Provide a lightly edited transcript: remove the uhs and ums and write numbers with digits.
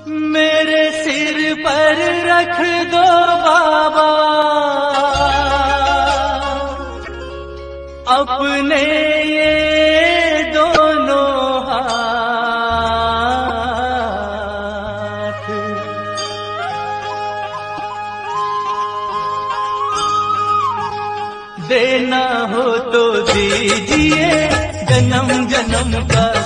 मेरे सिर पर रख दो बाबा अपने ये दोनों हाथ। देना हो तो दीजिए जन्म जन्म का